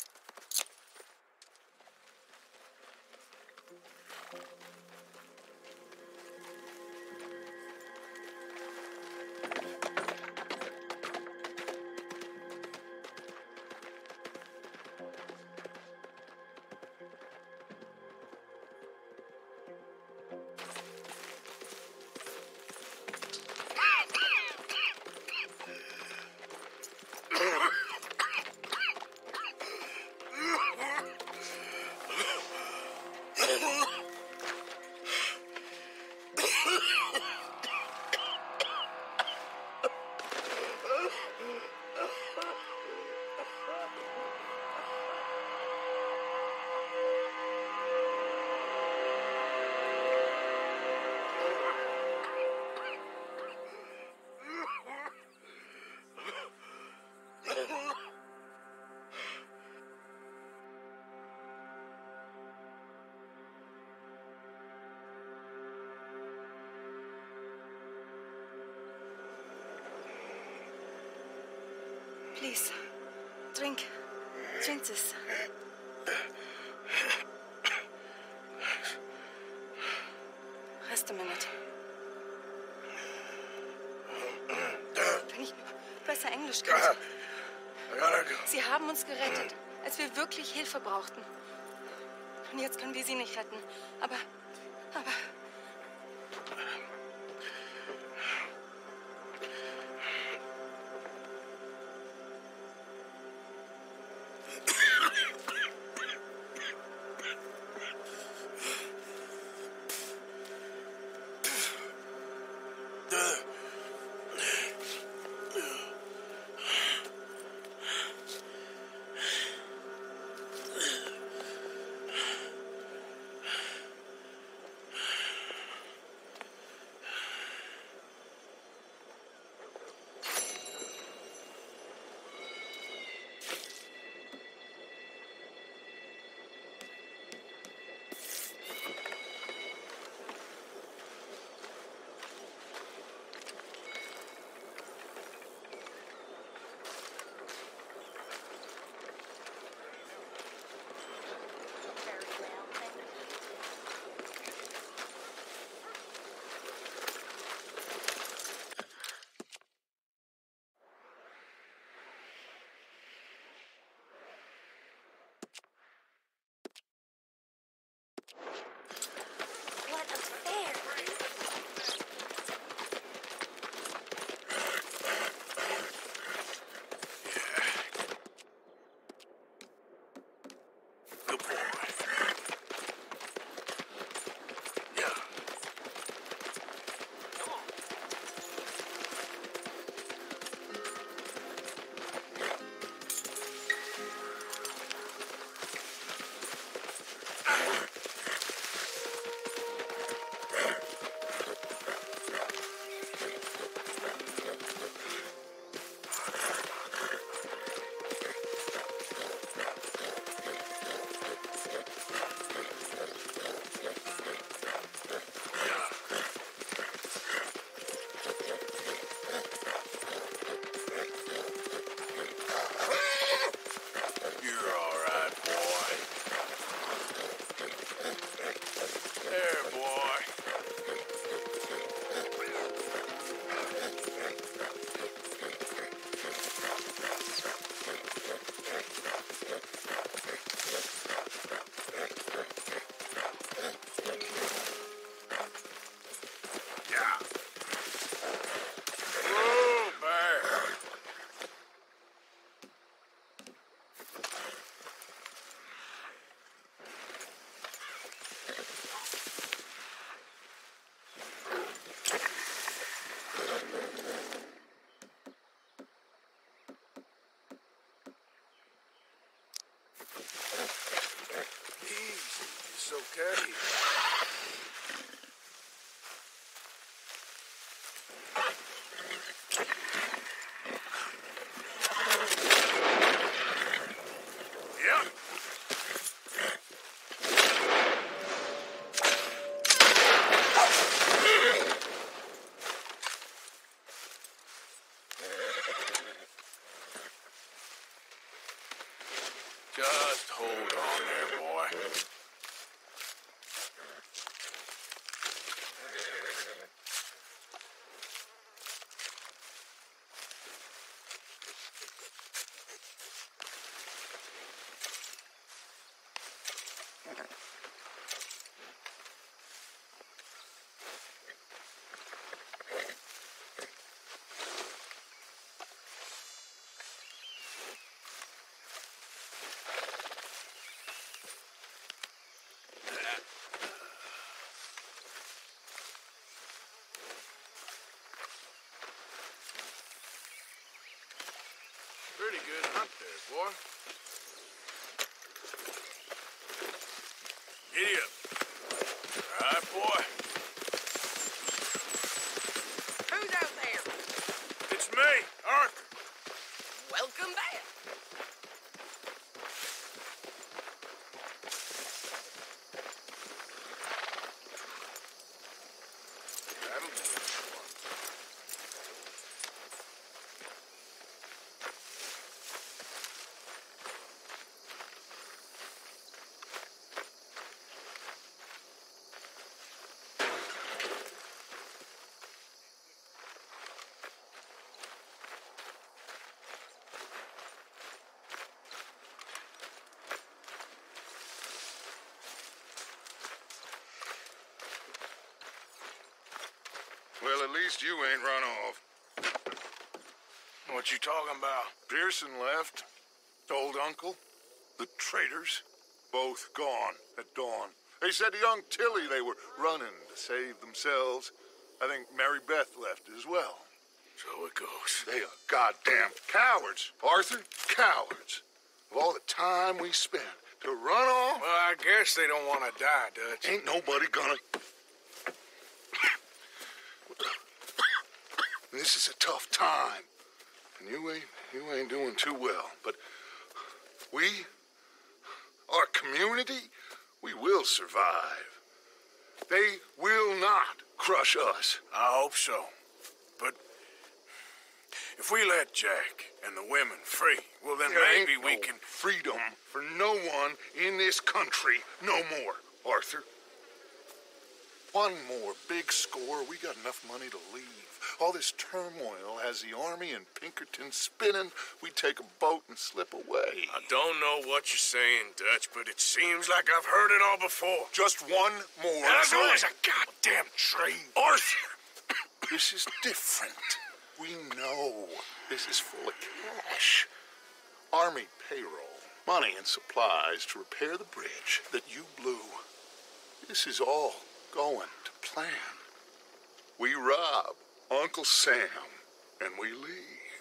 Please, drink. Drink this. Rest a minute. Wenn ich besser Englisch könnte. Sie haben uns gerettet, als wir wirklich Hilfe brauchten. Und jetzt können wir sie nicht retten. Aber, aber... It's okay. Yep. Just hold on there, boy. Pretty good hunt there, boy. Giddy up. All right, boy. Who's out there? It's me, Arthur. Welcome back. That'll do it. Well, at least you ain't run off. What you talking about? Pearson left. Old uncle. The traitors. Both gone at dawn. They said to young Tilly they were running to save themselves. I think Mary Beth left as well. So it goes. They are goddamn cowards, Arthur. Cowards. Of all the time we spent to run off. Well, I guess they don't want to die, Dutch. Ain't nobody gonna... This is a tough time. And you ain't, you ain't doing too well. But we, our community, we will survive. They will not crush us. I hope so. But if we let Jack and the women free, well, then There maybe ain't we no can... freedom for no one in this country no more, Arthur. One more big score, we got enough money to leave. All this turmoil has the army and Pinkerton spinning. We take a boat and slip away. I don't know what you're saying, Dutch, but it seems like I've heard it all before. Just one more And there's train. always a goddamn train. Arthur, this is different. We know this is full of cash. Army payroll, money and supplies to repair the bridge that you blew. This is all going to plan. We rob Uncle Sam and we leave.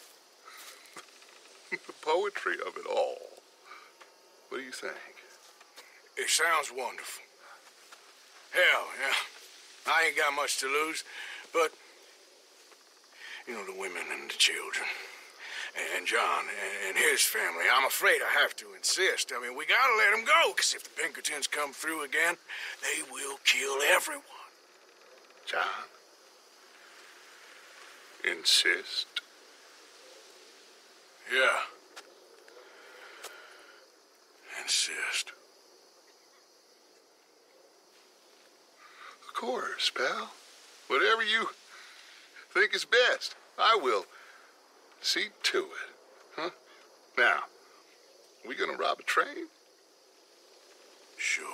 The poetry of it all. What do you think? It sounds wonderful. Hell, yeah. I ain't got much to lose, but, you know, the women and the children, and John and his family, I'm afraid I have to insist. I mean, we gotta let them go, because if the Pinkertons come through again, they will kill everyone. John? Insist? Yeah. Insist. Of course, pal. Whatever you think is best, I will see to it. Huh? Now, we gonna rob a train? Sure.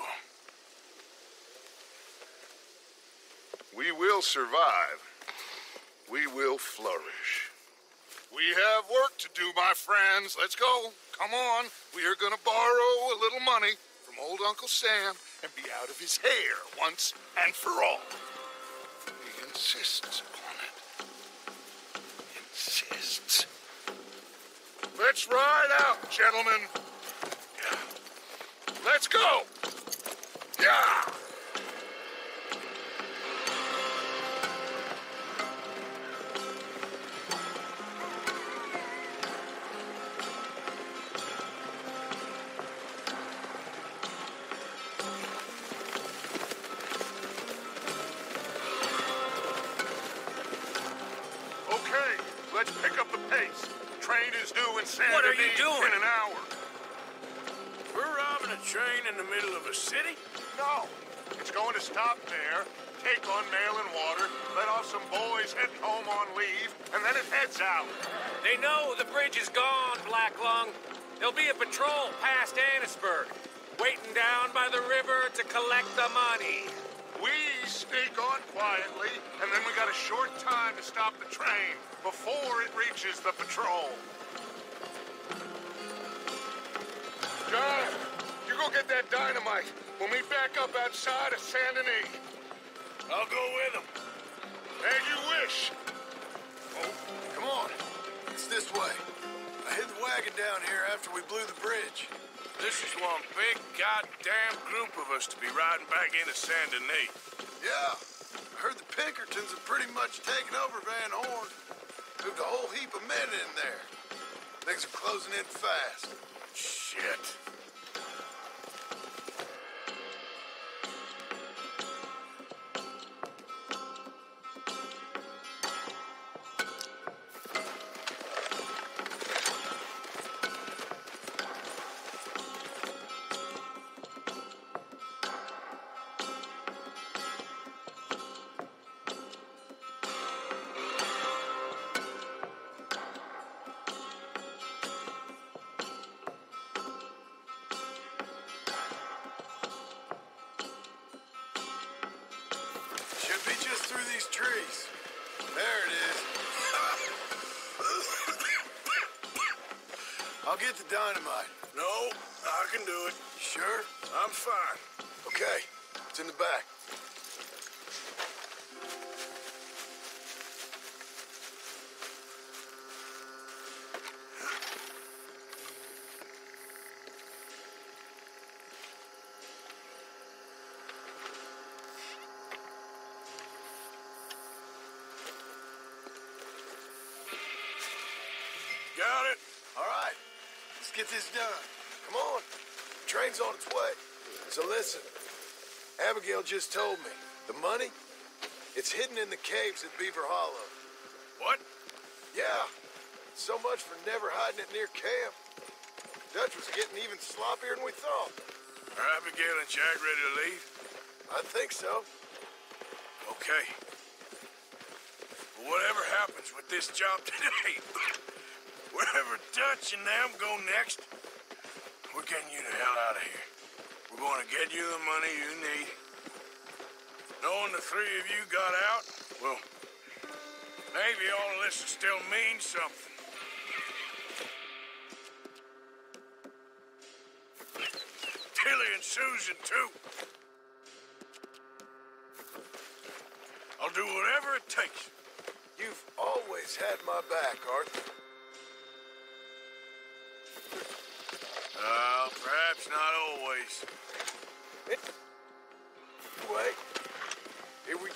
We will survive. We will flourish. We have work to do, my friends. Let's go. Come on. We are gonna borrow a little money from old Uncle Sam and be out of his hair once and for all. He insists upon it. Insists. Let's ride out, gentlemen. Yeah. Let's go. Saint What are you Denis doing? in an hour. We're robbing a train in the middle of a city? No. It's going to stop there, take on mail and water, let off some boys heading home on leave, and then it heads out. They know the bridge is gone, Black Lung. There'll be a patrol past Annisburg, waiting down by the river to collect the money. We sneak on quietly, and then we got a short time to stop the train before it reaches the patrol. John, you go get that dynamite. We'll meet back up outside of Saint Denis. I'll go with them. As you wish. Oh, come on. It's this way. I hid the wagon down here after we blew the bridge. This is one big goddamn group of us to be riding back into Saint Denis. Yeah. I heard the Pinkertons have pretty much taken over Van Horn. Moved a whole heap of men in there. Things are closing in fast. Shit. Should be just through these trees. There it is. I'll get the dynamite. No, I can do it. Sure? I'm fine. Okay. It's in the back. Got it. All right. Let's get this done. Come on. The train's on its way. So listen. Abigail just told me. The money, it's hidden in the caves at Beaver Hollow. What? Yeah. So much for never hiding it near camp. Dutch was getting even sloppier than we thought. Are Abigail and Jack ready to leave? I think so. Okay. But whatever happens with this job today, wherever Dutch and them go next, we're getting you the hell out of here. We're going to get you the money you need. Knowing the three of you got out, well, maybe all of this will still mean something. Tilly and Susan, too. I'll do whatever it takes. You've always had my back, Arthur. Well, perhaps not always. Wait. Here we...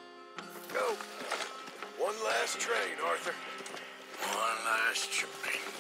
go. One last train, Arthur. One last train.